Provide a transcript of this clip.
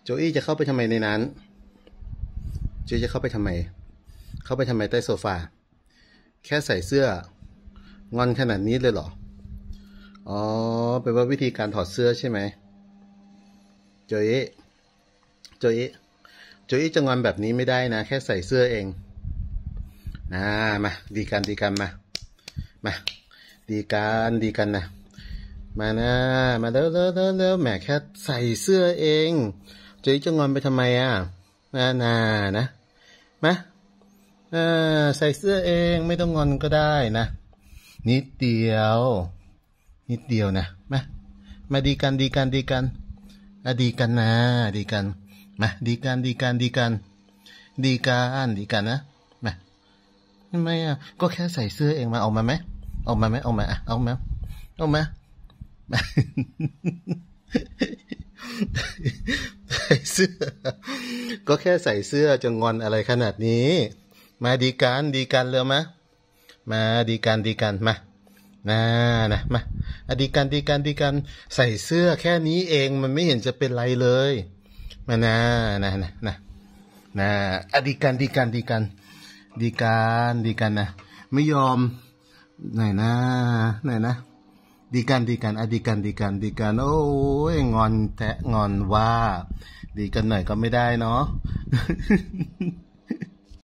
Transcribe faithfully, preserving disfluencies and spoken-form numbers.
โจอี้จะเข้าไปทำไมในนั้นโจอี้จะเข้าไปทำไมเข้าไปทำไมใต้โซฟาแค่ใส่เสื้องอนขนาดนี้เลยเหรออ๋อเป็นว่าวิธีการถอดเสื้อใช่ไหมโจอี้โจอี้โจอี้จะงอนแบบนี้ไม่ได้นะแค่ใส่เสื้อเองนะมาดีกันดีกันมามาดีกันดีกันนะมานะมาเร็วเร็วเร็วเร็วแหมแค่ใส่เสื้อเองโจอี้จะงอนไปทำไมอ่ะนานานะมาเออใส่เสื้อเองไม่ต้องงอนก็ได้นะนิดเดียวนิดเดียวนะมามาดีกันดีกันดีกันอะดีกันนะดีกันมาดีกันดีกันดีกันดีกันดีกันนะมาทำไมอ่ะก็แค่ใส่เสื้อเองมาออกมาไหมออกมาไหมออกมาอ่ะออกมาออกมาใส่เสื้อก็แค่ใส่เสื้อจะงอนอะไรขนาดนี้มาดีกันดีกันเร็วมามาดีกันดีกันมานะนะมาอดีกันดีกันดีกันใส่เสื้อแค่นี้เองมันไม่เห็นจะเป็นไรเลยมานะนะนะนะนะอดีกันดีกันดีกันดีกันดีกันนะไม่ยอมไหนนะไหนนะดีกันดีกันอดีกันดีกันดีกันโอ้ยงอนแทะงอนว่าดีกันหน่อยก็ไม่ได้เนาะ